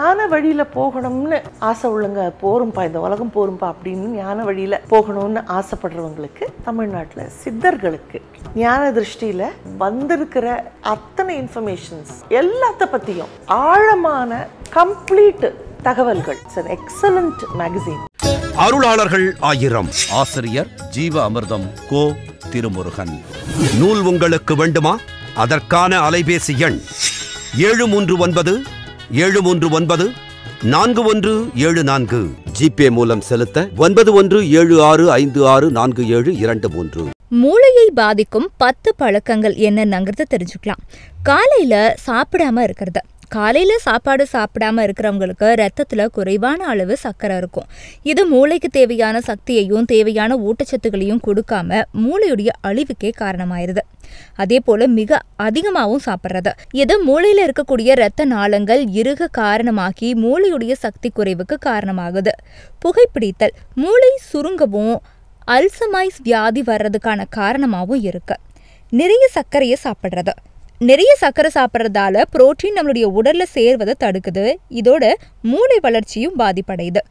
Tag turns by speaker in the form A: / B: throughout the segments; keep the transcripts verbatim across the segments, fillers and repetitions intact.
A: ஞான வழியில போகணும்னு ஆசை உள்ளங்க போரும்பா, இந்த உலகம் போரும்பா அப்படின்னு ஞான வழியில போகணும்னு ஆசைப்படுறவங்களுக்கு, தமிழ்நாட்டில் சித்தர்களுக்கு ஞான திருஷ்டியில வந்திருக்கிற அத்தனை இன்ஃபர்மேஷன்ஸ் எல்லாத்த பத்தியும் ஆழமான கம்ப்ளீட் தகவல்கள். It's an excellent magazine.
B: அருளாளர்கள் ஆயிரம். ஆசிரியர் ஜீவ அமிர்தம் கோ திருமுருகன். நூல் உங்களுக்கு வேண்டுமா? அதற்கான அலைபேசி எண் ஏழு மூன்று ஒன்பது ஏழு மூன்று ஒன்பது நான்கு ஒன்று ஏழு நான்கு. ஜிபே மூலம் செலுத்த ஒன்பது ஒன்று ஏழு ஆறு ஐந்து ஆறு நான்கு ஏழு இரண்டு மூன்று.
C: மூளையை பாதிக்கும் பத்து பழக்கங்கள் என்னங்கிறத தெரிஞ்சுக்கலாம். காலையில சாப்பிடாம இருக்கிறது. காலையில சாப்பாடு சாப்பிடாம இருக்கிறவங்களுக்கு ரத்தத்துல குறைவான அளவு சர்க்கரை இருக்கும். இது மூளைக்கு தேவையான சக்தியையும் தேவையான ஊட்டச்சத்துக்களையும் கொடுக்காம மூளையுடைய அழிவுக்கே காரணமாயிருது. அதே போல மிக அதிகமாகவும் சாப்பிட்றது இது மூளையில இருக்கக்கூடிய இரத்த நாளங்கள் இறுக காரணமாகி மூளையுடைய சக்தி குறைவுக்கு காரணமாகுது. புகைப்பிடித்தல் மூளை சுருங்கவும் அல்சமைஸ் வியாதி வர்றதுக்கான காரணமாகவும் இருக்கு. நிறைய சர்க்கரையை சாப்பிட்றது. நிறைய சர்க்கரை சாப்பிட்றதால புரோட்டீன் நம்மளுடைய உடல்ல சேர்வதை தடுக்குது. இதோட மூளை வளர்ச்சியும் பாதிப்படையுது.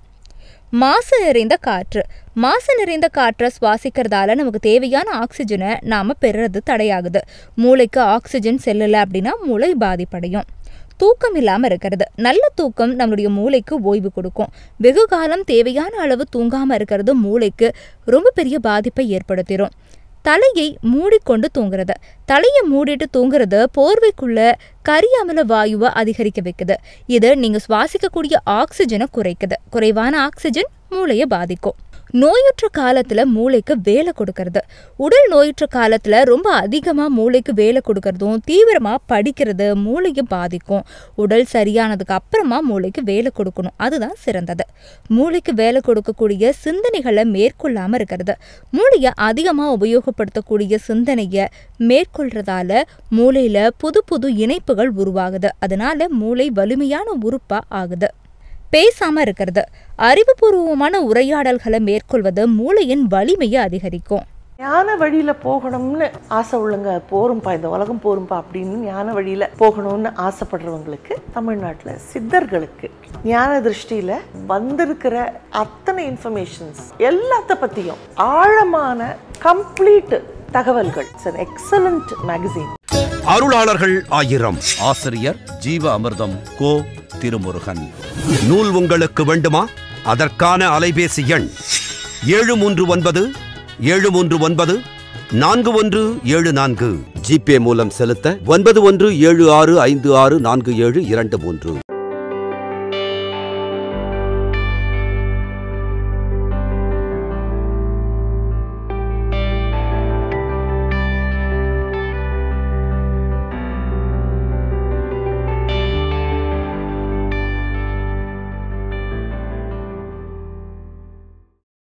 C: மாசு நிறைந்த காற்று மாசு நிறைந்த காற்றை சுவாசிக்கிறதால நமக்கு தேவையான ஆக்சிஜனை நாம பெறுறது தடையாகுது. மூளைக்கு ஆக்சிஜன் செல்லல அப்படின்னா மூளை பாதிப்படையும். தூக்கம் இல்லாம இருக்கிறது. நல்ல தூக்கம் நம்மளுடைய மூளைக்கு ஓய்வு கொடுக்கும். வெகு காலம் தேவையான அளவு தூங்காம இருக்கிறது மூளைக்கு ரொம்ப பெரிய பாதிப்பை ஏற்படுத்திடும். தலையை மூடிக்கொண்டு தூங்குறது. தலையை மூடிட்டு தூங்குறது போர்வைக்குள்ள கரியமில வாயுவை அதிகரிக்க வைக்குது. இது நீங்க சுவாசிக்கக்கூடிய ஆக்சிஜனை குறைக்குது. குறைவான ஆக்சிஜன் மூளையை பாதிக்கும். நோயுற்ற காலத்துல மூளைக்கு வேலை கொடுக்கறது. உடல் நோயுற்ற காலத்துல ரொம்ப அதிகமா மூளைக்கு வேலை கொடுக்கறதும் தீவிரமா படிக்கிறது மூளையை பாதிக்கும். உடல் சரியானதுக்கு அப்புறமா மூளைக்கு வேலை கொடுக்கணும், அதுதான் சிறந்தது. மூளைக்கு வேலை கொடுக்கக்கூடிய சிந்தனைகளை மேற்கொள்ளாம இருக்கிறது. மூளையை அதிகமா உபயோகப்படுத்தக்கூடிய சிந்தனைய மேற்கொள்றதால மூளையில புது புது இணைப்புகள் உருவாகுது. அதனால மூளை வலிமையான உறுப்பா ஆகுது. பேசாம இருக்கிறது. அறிவுபூர்வமான உரையாடல்களை மேற்கொள்வது மூளையின் வலிமையை அதிகரிக்கும்.
A: ஞான வழியில போகணும்னு ஆசை உள்ளங்க போரும்பா, இந்த உலகம் போரும்பா அப்படின்னு ஞான வழியில போகணும்னு ஆசைப்படுறவங்களுக்கு, தமிழ்நாட்டில் சித்தர்களுக்கு ஞான திருஷ்டியில வந்திருக்கிற அத்தனை இன்ஃபர்மேஷன்ஸ் எல்லாத்த பத்தியும் ஆழமான கம்ப்ளீட் தகவல்கள். It's an excellent magazine.
B: அருளாளர்கள் ஆயிரம். ஆசிரியர் ஜீவ அமிர்தம் கோ திருமுருகன். நூல் உங்களுக்கு வேண்டுமா? அதற்கான அலைபேசி எண் ஏழு மூன்று ஒன்பது ஏழு மூன்று ஒன்பது நான்கு ஒன்று ஏழு நான்கு. ஜிபே மூலம் செலுத்த ஒன்பது ஒன்று ஏழு ஆறு ஐந்து ஆறு நான்கு ஏழு இரண்டு மூன்று.